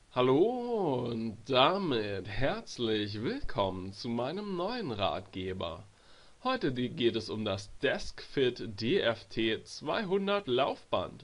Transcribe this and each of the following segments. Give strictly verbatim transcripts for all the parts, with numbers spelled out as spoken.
Hallo und damit herzlich willkommen zu meinem neuen Ratgeber. Heute geht es um das DeskFit D F T zweihundert Laufband.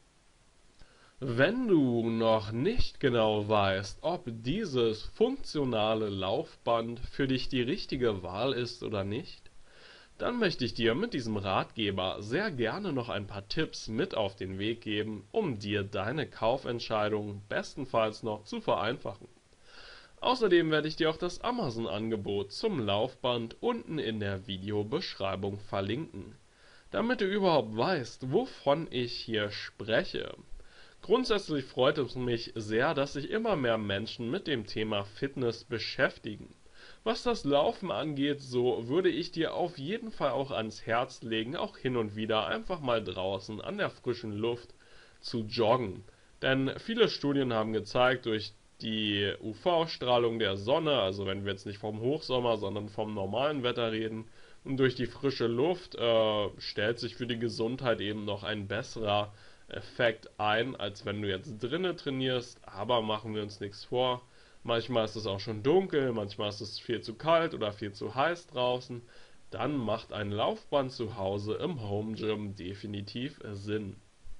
Wenn du noch nicht genau weißt, ob dieses funktionale Laufband für dich die richtige Wahl ist oder nicht, dann möchte ich dir mit diesem Ratgeber sehr gerne noch ein paar Tipps mit auf den Weg geben, um dir deine Kaufentscheidung bestenfalls noch zu vereinfachen. Außerdem werde ich dir auch das Amazon-Angebot zum Laufband unten in der Videobeschreibung verlinken, damit du überhaupt weißt, wovon ich hier spreche. Grundsätzlich freut es mich sehr, dass sich immer mehr Menschen mit dem Thema Fitness beschäftigen. Was das Laufen angeht, so würde ich dir auf jeden Fall auch ans Herz legen, auch hin und wieder einfach mal draußen an der frischen Luft zu joggen. Denn viele Studien haben gezeigt, durch die U V-Strahlung der Sonne, also wenn wir jetzt nicht vom Hochsommer, sondern vom normalen Wetter reden, und durch die frische Luft äh, stellt sich für die Gesundheit eben noch ein besserer Effekt ein, als wenn du jetzt drinnen trainierst. Aber machen wir uns nichts vor. Manchmal ist es auch schon dunkel, manchmal ist es viel zu kalt oder viel zu heiß draußen. Dann macht ein Laufband zu Hause im Home Gym definitiv Sinn.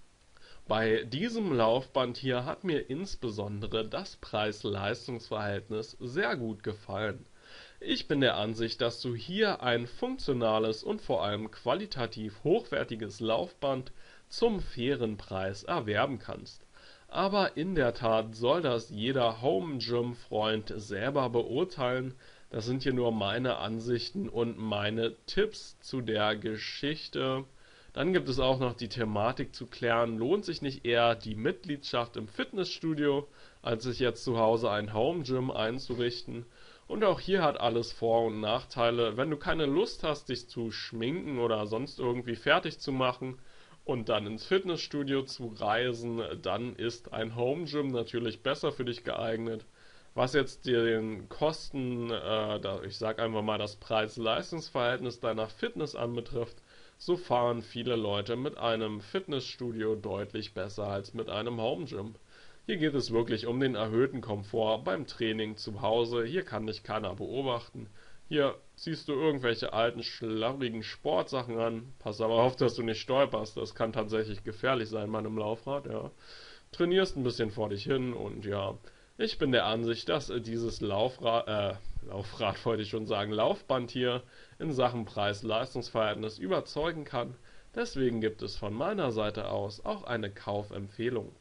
Bei diesem Laufband hier hat mir insbesondere das Preis-Leistungs-Verhältnis sehr gut gefallen. Ich bin der Ansicht, dass du hier ein funktionales und vor allem qualitativ hochwertiges Laufband zum fairen Preis erwerben kannst. Aber in der Tat soll das jeder Home Gym Freund selber beurteilen. Das sind hier nur meine Ansichten und meine Tipps zu der Geschichte. Dann gibt es auch noch die Thematik zu klären, lohnt sich nicht eher die Mitgliedschaft im Fitnessstudio, als sich jetzt zu Hause ein Home Gym einzurichten. Und auch hier hat alles Vor- und Nachteile. Wenn du keine Lust hast, dich zu schminken oder sonst irgendwie fertig zu machen und dann ins Fitnessstudio zu reisen, dann ist ein Home Gym natürlich besser für dich geeignet. Was jetzt den Kosten, äh, da, ich sag einfach mal das Preis-Leistungs-Verhältnis deiner Fitness anbetrifft, so fahren viele Leute mit einem Fitnessstudio deutlich besser als mit einem Home Gym. Hier geht es wirklich um den erhöhten Komfort beim Training zu Hause. Hier kann dich keiner beobachten. Hier ziehst du irgendwelche alten, schlabbrigen Sportsachen an. Pass aber auf, dass du nicht stolperst. Das kann tatsächlich gefährlich sein bei einem Laufrad, ja. Trainierst ein bisschen vor dich hin und ja, ich bin der Ansicht, dass dieses Laufrad, äh, Laufrad wollte ich schon sagen, Laufband hier in Sachen Preis-Leistungs-Verhältnis überzeugen kann. Deswegen gibt es von meiner Seite aus auch eine Kaufempfehlung.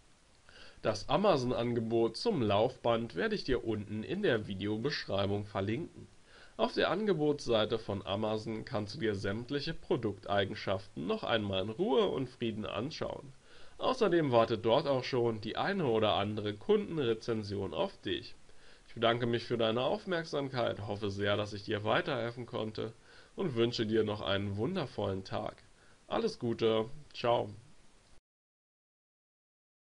Das Amazon-Angebot zum Laufband werde ich dir unten in der Videobeschreibung verlinken. Auf der Angebotsseite von Amazon kannst du dir sämtliche Produkteigenschaften noch einmal in Ruhe und Frieden anschauen. Außerdem wartet dort auch schon die eine oder andere Kundenrezension auf dich. Ich bedanke mich für deine Aufmerksamkeit, hoffe sehr, dass ich dir weiterhelfen konnte und wünsche dir noch einen wundervollen Tag. Alles Gute, ciao.